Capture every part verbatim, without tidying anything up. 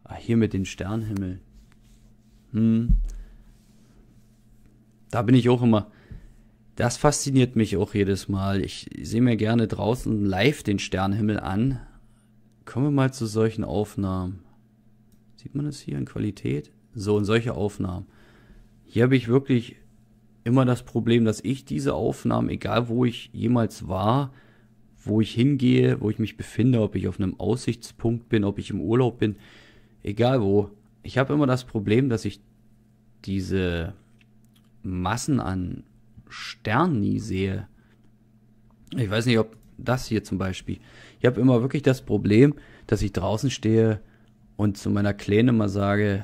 Ah, hier mit den Sternenhimmel. Hm. Da bin ich auch immer. Das fasziniert mich auch jedes Mal. Ich sehe mir gerne draußen live den Sternenhimmel an. Kommen wir mal zu solchen Aufnahmen. Sieht man das hier in Qualität? So, in solche Aufnahmen. Hier habe ich wirklich immer das Problem, dass ich diese Aufnahmen, egal wo ich jemals war, wo ich hingehe, wo ich mich befinde, ob ich auf einem Aussichtspunkt bin, ob ich im Urlaub bin, egal wo, ich habe immer das Problem, dass ich diese Massen an Sternen nie sehe. Ich weiß nicht, ob das hier zum Beispiel. Ich habe immer wirklich das Problem, dass ich draußen stehe und zu meiner Kleine mal sage,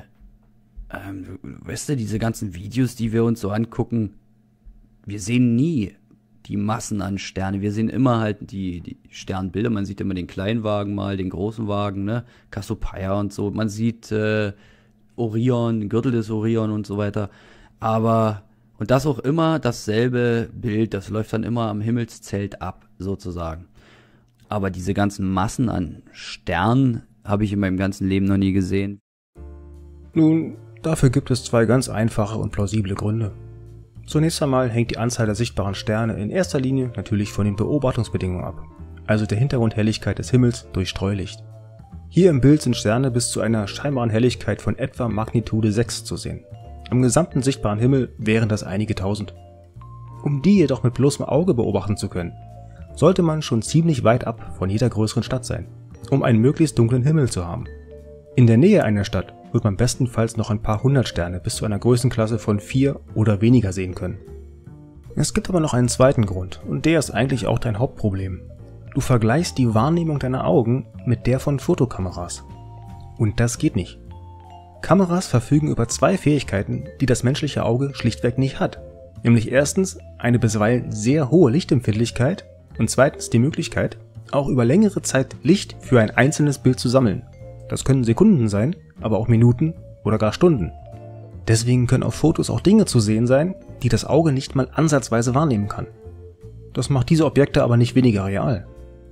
ähm, weißt du, diese ganzen Videos, die wir uns so angucken, wir sehen nie die Massen an Sterne. Wir sehen immer halt die, die Sternbilder. Man sieht immer den kleinen Wagen mal, den großen Wagen, ne? Cassiopeia und so. Man sieht äh, Orion, den Gürtel des Orion und so weiter. Aber, und das auch immer dasselbe Bild, das läuft dann immer am Himmelszelt ab, sozusagen. Aber diese ganzen Massen an Sternen habe ich in meinem ganzen Leben noch nie gesehen. Nun, dafür gibt es zwei ganz einfache und plausible Gründe. Zunächst einmal hängt die Anzahl der sichtbaren Sterne in erster Linie natürlich von den Beobachtungsbedingungen ab, also der Hintergrundhelligkeit des Himmels durch Streulicht. Hier im Bild sind Sterne bis zu einer scheinbaren Helligkeit von etwa Magnitude sechs zu sehen. Am gesamten sichtbaren Himmel wären das einige tausend. Um die jedoch mit bloßem Auge beobachten zu können, sollte man schon ziemlich weit ab von jeder größeren Stadt sein, um einen möglichst dunklen Himmel zu haben. In der Nähe einer Stadt wird man bestenfalls noch ein paar hundert Sterne bis zu einer Größenklasse von vier oder weniger sehen können. Es gibt aber noch einen zweiten Grund, und der ist eigentlich auch dein Hauptproblem. Du vergleichst die Wahrnehmung deiner Augen mit der von Fotokameras. Und das geht nicht. Kameras verfügen über zwei Fähigkeiten, die das menschliche Auge schlichtweg nicht hat. Nämlich erstens eine bisweilen sehr hohe Lichtempfindlichkeit und zweitens die Möglichkeit, auch über längere Zeit Licht für ein einzelnes Bild zu sammeln. Das können Sekunden sein, aber auch Minuten oder gar Stunden. Deswegen können auf Fotos auch Dinge zu sehen sein, die das Auge nicht mal ansatzweise wahrnehmen kann. Das macht diese Objekte aber nicht weniger real.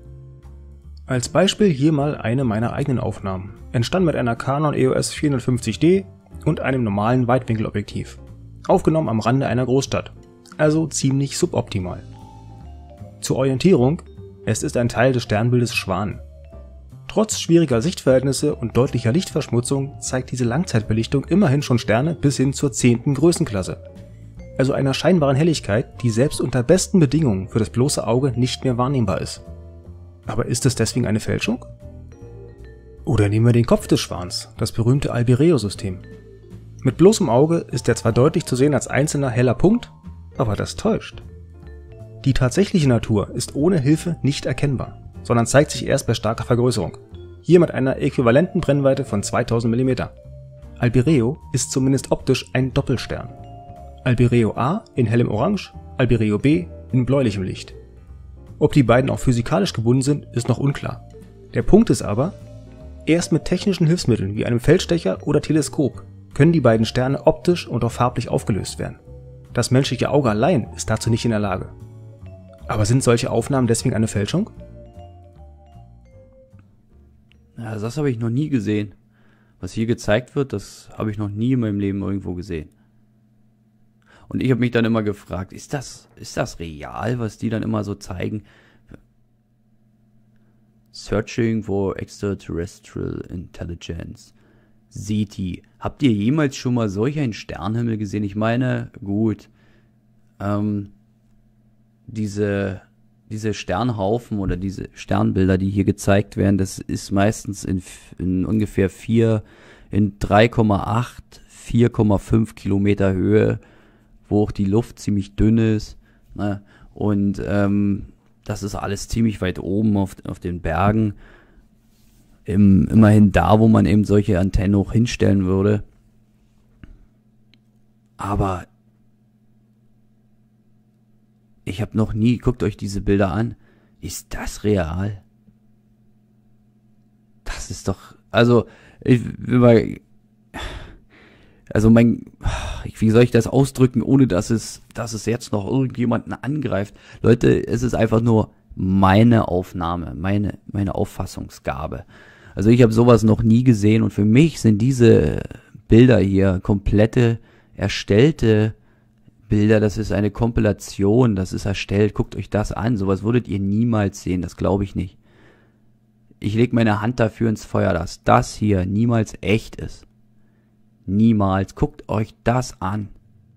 Als Beispiel hier mal eine meiner eigenen Aufnahmen, entstanden mit einer Canon E O S vierhundertfünfzig D und einem normalen Weitwinkelobjektiv. Aufgenommen am Rande einer Großstadt, also ziemlich suboptimal. Zur Orientierung, es ist ein Teil des Sternbildes Schwan. Trotz schwieriger Sichtverhältnisse und deutlicher Lichtverschmutzung zeigt diese Langzeitbelichtung immerhin schon Sterne bis hin zur zehnten Größenklasse. Also einer scheinbaren Helligkeit, die selbst unter besten Bedingungen für das bloße Auge nicht mehr wahrnehmbar ist. Aber ist es deswegen eine Fälschung? Oder nehmen wir den Kopf des Schwans, das berühmte Albireo-System. Mit bloßem Auge ist er zwar deutlich zu sehen als einzelner heller Punkt, aber das täuscht. Die tatsächliche Natur ist ohne Hilfe nicht erkennbar, sondern zeigt sich erst bei starker Vergrößerung, hier mit einer äquivalenten Brennweite von zweitausend Millimeter. Albireo ist zumindest optisch ein Doppelstern. Albireo A in hellem Orange, Albireo B in bläulichem Licht. Ob die beiden auch physikalisch gebunden sind, ist noch unklar. Der Punkt ist aber, erst mit technischen Hilfsmitteln wie einem Feldstecher oder Teleskop können die beiden Sterne optisch und auch farblich aufgelöst werden. Das menschliche Auge allein ist dazu nicht in der Lage. Aber sind solche Aufnahmen deswegen eine Fälschung? Ja, das habe ich noch nie gesehen. Was hier gezeigt wird, das habe ich noch nie in meinem Leben irgendwo gesehen. Und ich habe mich dann immer gefragt, ist das, ist das real, was die dann immer so zeigen? Searching for Extraterrestrial Intelligence. SETI. Habt ihr jemals schon mal solch einen Sternenhimmel gesehen? Ich meine, gut, ähm, diese, diese Sternhaufen oder diese Sternbilder, die hier gezeigt werden, das ist meistens in, in ungefähr vier, in drei Komma acht, vier Komma fünf Kilometer Höhe, wo auch die Luft ziemlich dünn ist, ne? Und ähm, das ist alles ziemlich weit oben auf, auf den Bergen. Im, immerhin da, wo man eben solche Antennen auch hinstellen würde. Aber ich habe noch nie, guckt euch diese Bilder an, ist das real? Das ist doch, also, ich will mal, also mein, wie soll ich das ausdrücken, ohne dass es, dass es jetzt noch irgendjemanden angreift? Leute, es ist einfach nur meine Aufnahme, meine, meine Auffassungsgabe. Also ich habe sowas noch nie gesehen und für mich sind diese Bilder hier komplette, erstellte Bilder, das ist eine Kompilation, das ist erstellt, guckt euch das an, sowas würdet ihr niemals sehen, das glaube ich nicht. Ich lege meine Hand dafür ins Feuer, dass das hier niemals echt ist. Niemals, guckt euch das an.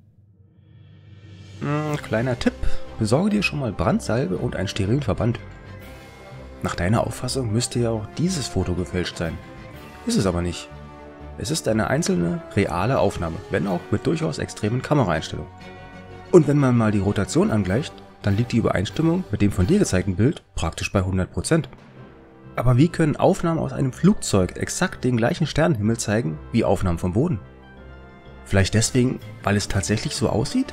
Hm, kleiner Tipp, besorge dir schon mal Brandsalbe und einen sterilen Verband. Nach deiner Auffassung müsste ja auch dieses Foto gefälscht sein. Ist es aber nicht. Es ist eine einzelne, reale Aufnahme, wenn auch mit durchaus extremen Kameraeinstellungen. Und wenn man mal die Rotation angleicht, dann liegt die Übereinstimmung mit dem von dir gezeigten Bild praktisch bei hundert Prozent. Aber wie können Aufnahmen aus einem Flugzeug exakt den gleichen Sternenhimmel zeigen wie Aufnahmen vom Boden? Vielleicht deswegen, weil es tatsächlich so aussieht?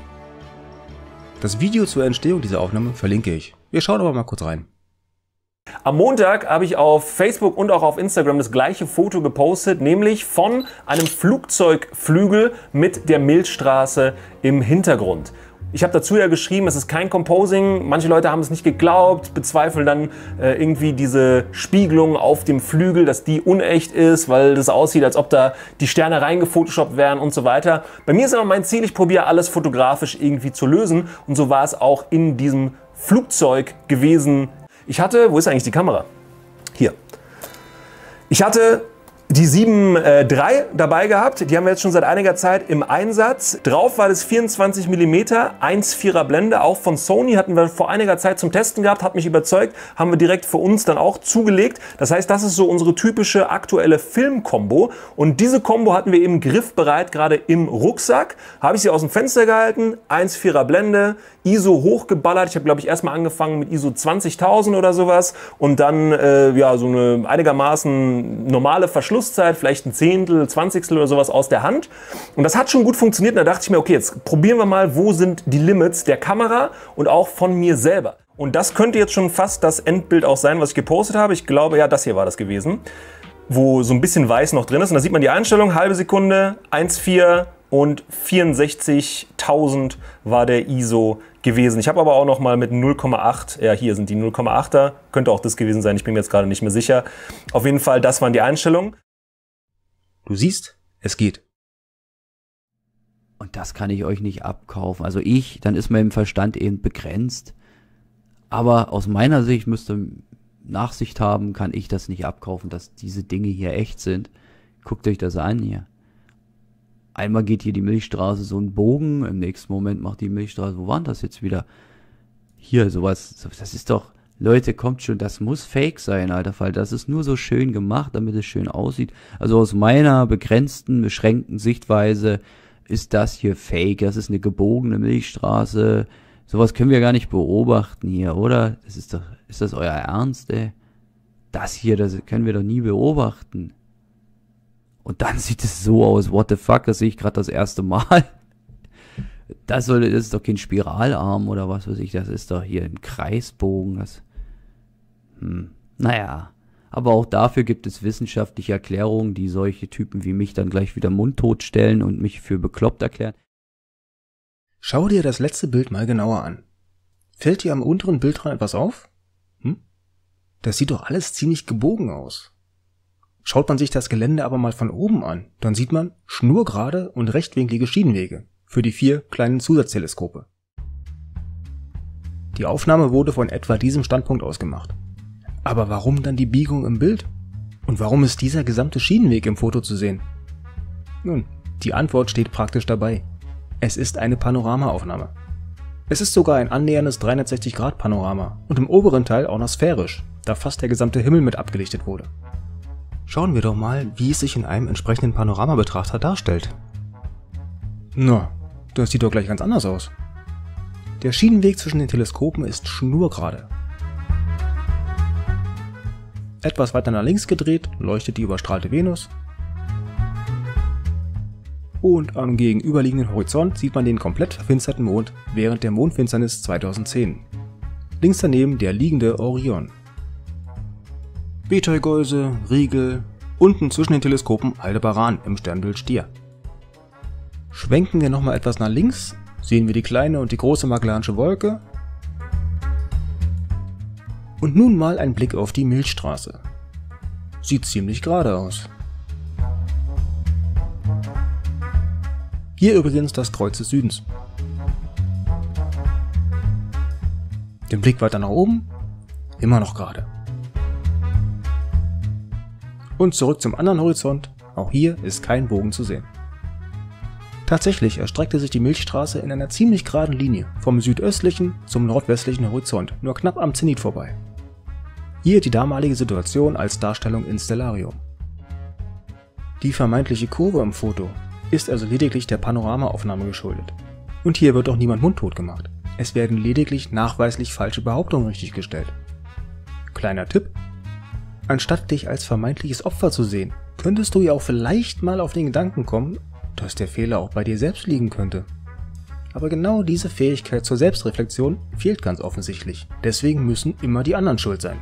Das Video zur Entstehung dieser Aufnahme verlinke ich. Wir schauen aber mal kurz rein. Am Montag habe ich auf Facebook und auch auf Instagram das gleiche Foto gepostet, nämlich von einem Flugzeugflügel mit der Milchstraße im Hintergrund. Ich habe dazu ja geschrieben, es ist kein Composing. Manche Leute haben es nicht geglaubt, bezweifeln dann äh, irgendwie diese Spiegelung auf dem Flügel, dass die unecht ist, weil das aussieht, als ob da die Sterne reingefotoshoppt wären und so weiter. Bei mir ist aber mein Ziel, ich probiere alles fotografisch irgendwie zu lösen und so war es auch in diesem Flugzeug gewesen. Ich hatte, wo ist eigentlich die Kamera? Hier. Ich hatte die sieben drei dabei gehabt, die haben wir jetzt schon seit einiger Zeit im Einsatz. Drauf war das vierundzwanzig Millimeter, eins Komma vierer Blende, auch von Sony, hatten wir vor einiger Zeit zum Testen gehabt, hat mich überzeugt, haben wir direkt für uns dann auch zugelegt. Das heißt, das ist so unsere typische aktuelle Film-Kombo und diese Kombo hatten wir eben griffbereit, gerade im Rucksack. Habe ich sie aus dem Fenster gehalten, eins Komma vierer Blende, I S O hochgeballert. Ich habe, glaube ich, erstmal angefangen mit I S O zwanzigtausend oder sowas und dann äh, ja so eine einigermaßen normale Verschlusszeit, vielleicht ein Zehntel, Zwanzigstel oder sowas aus der Hand. Und das hat schon gut funktioniert. Und da dachte ich mir, okay, jetzt probieren wir mal, wo sind die Limits der Kamera und auch von mir selber. Und das könnte jetzt schon fast das Endbild auch sein, was ich gepostet habe. Ich glaube, ja, das hier war das gewesen, wo so ein bisschen weiß noch drin ist. Und da sieht man die Einstellung, halbe Sekunde, eins Komma vier und vierundsechzigtausend war der I S O gewesen. Ich habe aber auch noch mal mit null Komma acht, ja hier sind die null Komma achter, könnte auch das gewesen sein, ich bin mir jetzt gerade nicht mehr sicher. Auf jeden Fall, das waren die Einstellungen. Du siehst, es geht. Und das kann ich euch nicht abkaufen. Also ich, dann ist mein Verstand eben begrenzt. Aber aus meiner Sicht müsste Nachsicht haben, kann ich das nicht abkaufen, dass diese Dinge hier echt sind. Guckt euch das an hier. Einmal geht hier die Milchstraße so einen Bogen, im nächsten Moment macht die Milchstraße, wo war denn das jetzt wieder? Hier, sowas, das ist doch, Leute, kommt schon, das muss fake sein, alter Fall. Das ist nur so schön gemacht, damit es schön aussieht. Also aus meiner begrenzten, beschränkten Sichtweise ist das hier fake. Das ist eine gebogene Milchstraße. Sowas können wir gar nicht beobachten hier, oder? Das ist doch, ist das euer Ernst, ey? Das hier, das können wir doch nie beobachten. Und dann sieht es so aus, what the fuck, das sehe ich gerade das erste Mal. Das, soll, das ist doch kein Spiralarm oder was weiß ich, das ist doch hier ein Kreisbogen. Das, hm, naja, aber auch dafür gibt es wissenschaftliche Erklärungen, die solche Typen wie mich dann gleich wieder mundtot stellen und mich für bekloppt erklären. Schau dir das letzte Bild mal genauer an. Fällt dir am unteren Bildrand etwas auf? Hm? Das sieht doch alles ziemlich gebogen aus. Schaut man sich das Gelände aber mal von oben an, dann sieht man schnurgerade und rechtwinklige Schienenwege für die vier kleinen Zusatzteleskope. Die Aufnahme wurde von etwa diesem Standpunkt aus gemacht. Aber warum dann die Biegung im Bild? Und warum ist dieser gesamte Schienenweg im Foto zu sehen? Nun, die Antwort steht praktisch dabei. Es ist eine Panoramaaufnahme. Es ist sogar ein annäherndes dreihundertsechzig Grad Panorama und im oberen Teil auch noch sphärisch, da fast der gesamte Himmel mit abgelichtet wurde. Schauen wir doch mal, wie es sich in einem entsprechenden Panoramabetrachter darstellt. Na, das sieht doch gleich ganz anders aus. Der Schienenweg zwischen den Teleskopen ist schnurgerade. Etwas weiter nach links gedreht leuchtet die überstrahlte Venus. Und am gegenüberliegenden Horizont sieht man den komplett verfinsterten Mond während der Mondfinsternis zweitausendzehn. Links daneben der liegende Orion. Beteigeuse, Rigel, unten zwischen den Teleskopen Aldebaran im Sternbild Stier. Schwenken wir nochmal etwas nach links, sehen wir die kleine und die große Magellansche Wolke. Und nun mal ein Blick auf die Milchstraße. sieht ziemlich gerade aus. Hier übrigens das Kreuz des Südens. Den Blick weiter nach oben, immer noch gerade. Und zurück zum anderen Horizont, auch hier ist kein Bogen zu sehen. Tatsächlich erstreckte sich die Milchstraße in einer ziemlich geraden Linie vom südöstlichen zum nordwestlichen Horizont, nur knapp am Zenit vorbei. Hier die damalige Situation als Darstellung in Stellarium. Die vermeintliche Kurve im Foto ist also lediglich der Panoramaaufnahme geschuldet. Und hier wird auch niemand mundtot gemacht. Es werden lediglich nachweislich falsche Behauptungen richtiggestellt. Kleiner Tipp: Anstatt dich als vermeintliches Opfer zu sehen, könntest du ja auch vielleicht mal auf den Gedanken kommen, dass der Fehler auch bei dir selbst liegen könnte. Aber genau diese Fähigkeit zur Selbstreflexion fehlt ganz offensichtlich. Deswegen müssen immer die anderen schuld sein.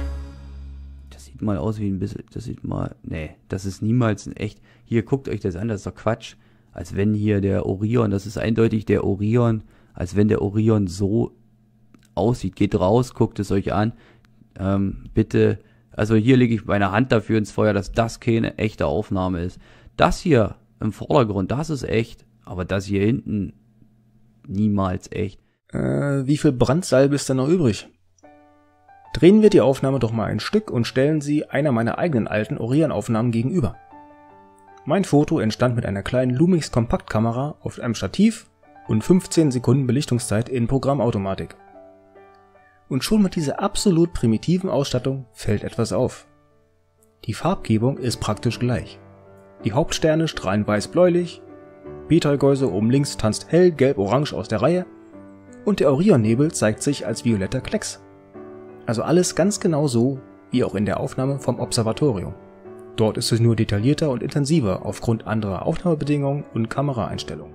Das sieht mal aus wie ein bisschen, das sieht mal, nee, das ist niemals ein echt, hier guckt euch das an, das ist doch Quatsch. Als wenn hier der Orion, das ist eindeutig der Orion, als wenn der Orion so aussieht. Geht raus, guckt es euch an, ähm, bitte, also hier lege ich meine Hand dafür ins Feuer, dass das keine echte Aufnahme ist. Das hier im Vordergrund, das ist echt, aber das hier hinten niemals echt. Äh, wie viel Brandsalbe ist denn noch übrig? Drehen wir die Aufnahme doch mal ein Stück und stellen sie einer meiner eigenen alten Orion-Aufnahmen gegenüber. Mein Foto entstand mit einer kleinen Lumix Kompaktkamera auf einem Stativ und fünfzehn Sekunden Belichtungszeit in Programmautomatik. Und schon mit dieser absolut primitiven Ausstattung fällt etwas auf. Die Farbgebung ist praktisch gleich. Die Hauptsterne strahlen weiß-bläulich, Beteigeuse oben links tanzt hell gelb-orange aus der Reihe und der Orionnebel zeigt sich als violetter Klecks. Also alles ganz genau so, wie auch in der Aufnahme vom Observatorium. Dort ist es nur detaillierter und intensiver aufgrund anderer Aufnahmebedingungen und Kameraeinstellungen.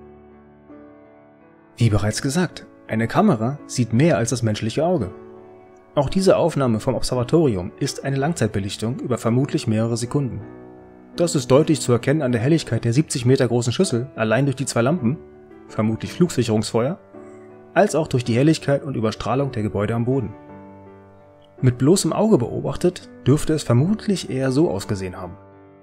Wie bereits gesagt, eine Kamera sieht mehr als das menschliche Auge. Auch diese Aufnahme vom Observatorium ist eine Langzeitbelichtung über vermutlich mehrere Sekunden. Das ist deutlich zu erkennen an der Helligkeit der siebzig Meter großen Schüssel, allein durch die zwei Lampen, vermutlich Flugsicherungsfeuer, als auch durch die Helligkeit und Überstrahlung der Gebäude am Boden. Mit bloßem Auge beobachtet, dürfte es vermutlich eher so ausgesehen haben.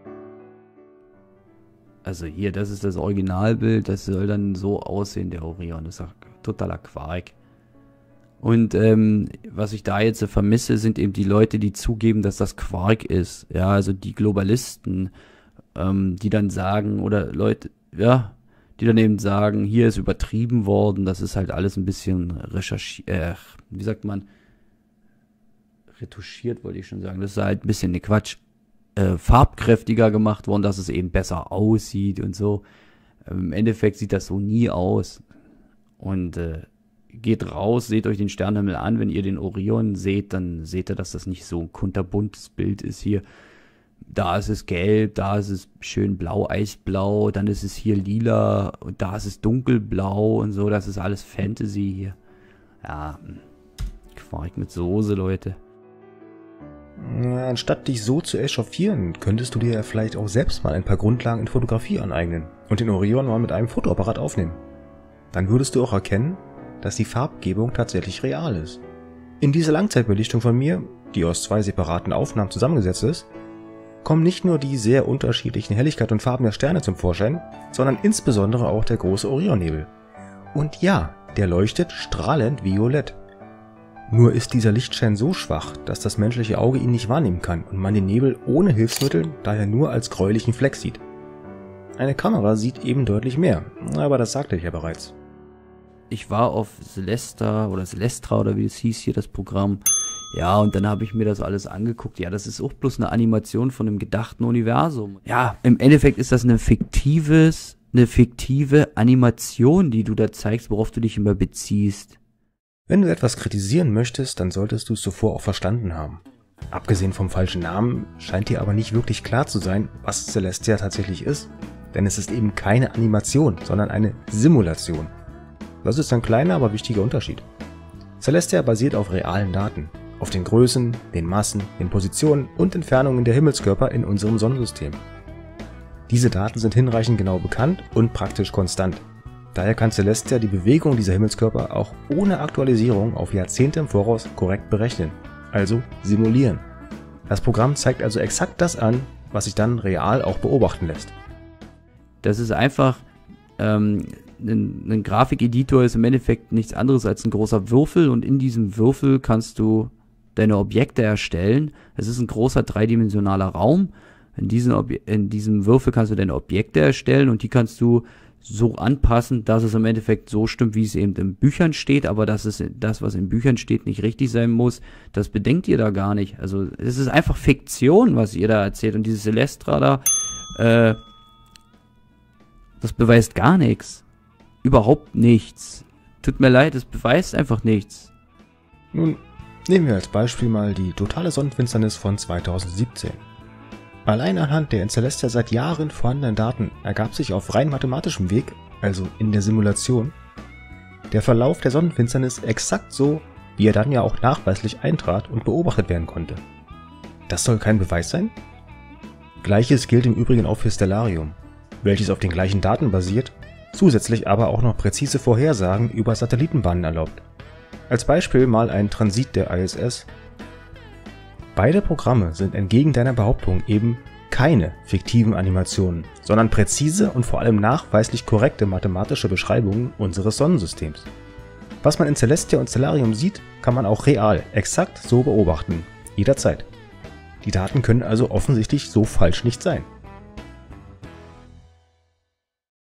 Also hier, das ist das Originalbild, das soll dann so aussehen, der Orion, das ist totaler Quark. Und ähm, was ich da jetzt so vermisse, sind eben die Leute, die zugeben, dass das Quark ist. Ja, also die Globalisten, ähm, die dann sagen, oder Leute, ja, die dann eben sagen, hier ist übertrieben worden, das ist halt alles ein bisschen recherchiert, äh, wie sagt man, retuschiert, wollte ich schon sagen. Das ist halt ein bisschen, ne Quatsch, äh, farbkräftiger gemacht worden, dass es eben besser aussieht und so. Ähm, Im Endeffekt sieht das so nie aus. Und äh, geht raus, seht euch den Sternenhimmel an. Wenn ihr den Orion seht, dann seht ihr, dass das nicht so ein kunterbuntes Bild ist hier. Da ist es gelb, da ist es schön blau, eisblau, dann ist es hier lila und da ist es dunkelblau und so. Das ist alles Fantasy hier. Ja, Quark mit Soße, Leute. Anstatt dich so zu echauffieren, könntest du dir ja vielleicht auch selbst mal ein paar Grundlagen in Fotografie aneignen und den Orion mal mit einem Fotoapparat aufnehmen. Dann würdest du auch erkennen, dass die Farbgebung tatsächlich real ist. In dieser Langzeitbelichtung von mir, die aus zwei separaten Aufnahmen zusammengesetzt ist, kommen nicht nur die sehr unterschiedlichen Helligkeit und Farben der Sterne zum Vorschein, sondern insbesondere auch der große Orionnebel. Und ja, der leuchtet strahlend violett. Nur ist dieser Lichtschein so schwach, dass das menschliche Auge ihn nicht wahrnehmen kann und man den Nebel ohne Hilfsmittel daher nur als gräulichen Fleck sieht. Eine Kamera sieht eben deutlich mehr, aber das sagte ich ja bereits. Ich war auf Celesta oder Celestra oder wie es hieß hier, das Programm. Ja, und dann habe ich mir das alles angeguckt. Ja, das ist auch bloß eine Animation von einem gedachten Universum. Ja, im Endeffekt ist das eine fiktives, eine fiktive Animation, die du da zeigst, worauf du dich immer beziehst. Wenn du etwas kritisieren möchtest, dann solltest du es zuvor auch verstanden haben. Abgesehen vom falschen Namen scheint dir aber nicht wirklich klar zu sein, was Celestia tatsächlich ist. Denn es ist eben keine Animation, sondern eine Simulation. Das ist ein kleiner, aber wichtiger Unterschied. Celestia basiert auf realen Daten, auf den Größen, den Massen, den Positionen und Entfernungen der Himmelskörper in unserem Sonnensystem. Diese Daten sind hinreichend genau bekannt und praktisch konstant. Daher kann Celestia die Bewegung dieser Himmelskörper auch ohne Aktualisierung auf Jahrzehnte im Voraus korrekt berechnen, also simulieren. Das Programm zeigt also exakt das an, was sich dann real auch beobachten lässt. Das ist einfach, ähm, ein, ein Grafikeditor ist im Endeffekt nichts anderes als ein großer Würfel und in diesem Würfel kannst du deine Objekte erstellen. Es ist ein großer dreidimensionaler Raum. In, diesen Obje in diesem Würfel kannst du deine Objekte erstellen und die kannst du so anpassen, dass es im Endeffekt so stimmt, wie es eben in Büchern steht, aber dass es das, was in Büchern steht, nicht richtig sein muss, das bedenkt ihr da gar nicht. Also es ist einfach Fiktion, was ihr da erzählt und dieses Celestra da, äh, das beweist gar nichts. Überhaupt nichts. Tut mir leid, es beweist einfach nichts. Nun, nehmen wir als Beispiel mal die totale Sonnenfinsternis von zweitausendsiebzehn. Allein anhand der in Celestia seit Jahren vorhandenen Daten ergab sich auf rein mathematischem Weg, also in der Simulation, der Verlauf der Sonnenfinsternis exakt so, wie er dann ja auch nachweislich eintrat und beobachtet werden konnte. Das soll kein Beweis sein? Gleiches gilt im Übrigen auch für Stellarium, welches auf den gleichen Daten basiert, zusätzlich aber auch noch präzise Vorhersagen über Satellitenbahnen erlaubt. Als Beispiel mal ein Transit der I S S. Beide Programme sind entgegen deiner Behauptung eben keine fiktiven Animationen, sondern präzise und vor allem nachweislich korrekte mathematische Beschreibungen unseres Sonnensystems. Was man in Celestia und Stellarium sieht, kann man auch real exakt so beobachten, jederzeit. Die Daten können also offensichtlich so falsch nicht sein.